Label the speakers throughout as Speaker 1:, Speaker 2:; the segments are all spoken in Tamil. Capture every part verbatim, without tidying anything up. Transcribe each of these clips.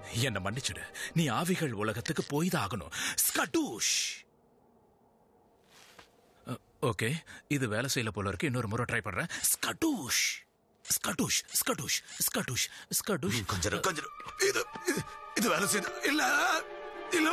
Speaker 1: என்ன மன்னிச்சிடு. நீ ஆவிகள் உலகத்துக்கு போய் தான் ஆகணும். ஸ்கடூஷ். ஓகே, இது வேலை செய்யல போல இருக்கு. இன்னொரு முறை ட்ரை பண்றேன். ஸ்கடூஷ் ஸ்கடூஷ் ஸ்கடூஷ் ஸ்கடூஷ் ஸ்கடூஷ்.
Speaker 2: கொஞ்சம் கொஞ்சம் இது இது வேலை செய்யுது. இல்ல இல்ல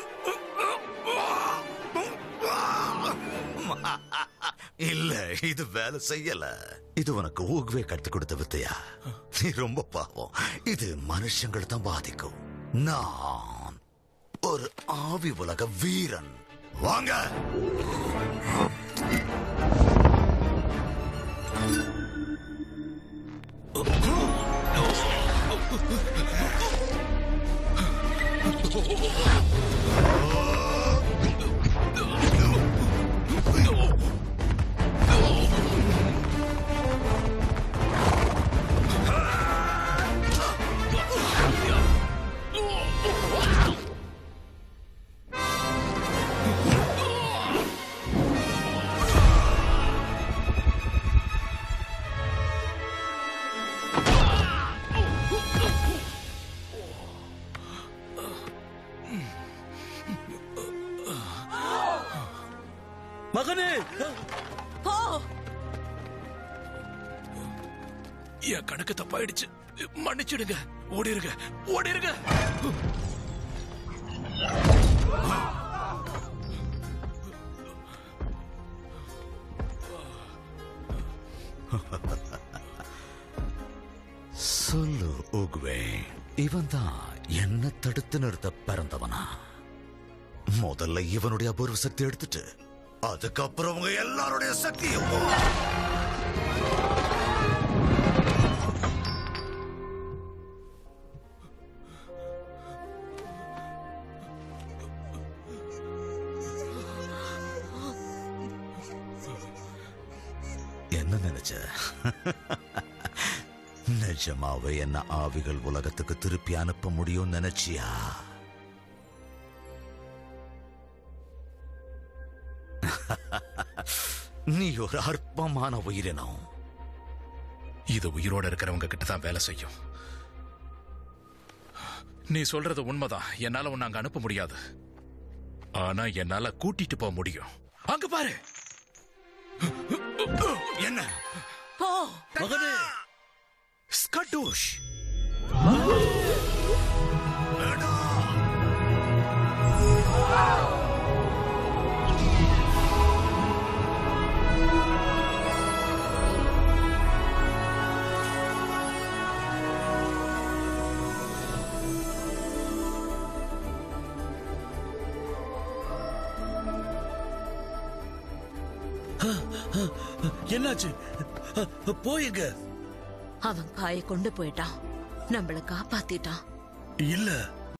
Speaker 2: இல்ல, இது வேலை செய்யல. இது உனக்கு ஊக்குவே கற்றுக் கொடுத்த வித்தையா? நீ ரொம்ப பாவம். இது மனுஷங்களை தான் பாதிக்கும். நான் ஒரு ஆவி உலக வீரன். வாங்க.
Speaker 3: மகனே,
Speaker 1: என் கணக்கு தப்பாயிடுச்சு. மன்னிச்சிடுங்க. ஓடிருங்க, ஓடிருங்க.
Speaker 2: சொல்லு உகுவே, இவன் தான் என்ன தடுத்து நிறுத்த பிறந்தவனா? முதல்ல இவனுடைய அபூர்வ சக்தி எடுத்துட்டு அதுக்கப்புறம் உங்க எல்லாருடைய சக்தியும். என்ன நினைச்ச? நிஜமாவே என்ன ஆவிகள் உலகத்துக்கு திருப்பி அனுப்ப முடியும் நினைச்சியா? நீ ஒரு அற்பமான உயிரினம்.
Speaker 1: இது உயிரோட இருக்கிறவங்க கிட்ட தான் வேலை செய்யும். நீ சொல்றது உண்மைதான். என்னால உன்னை அங்க அனுப்ப முடியாது. ஆனா என்னால கூட்டிட்டு போக முடியும். அங்க பாரு.
Speaker 2: என்ன?
Speaker 3: மகனே,
Speaker 1: ஸ்கடூஷ்.
Speaker 3: என்னாச்சு? போயுங்க.
Speaker 4: அவன் பாயை கொண்டு போயிட்டான். நம்மள காப்பாத்திட்டான்.
Speaker 3: இல்ல,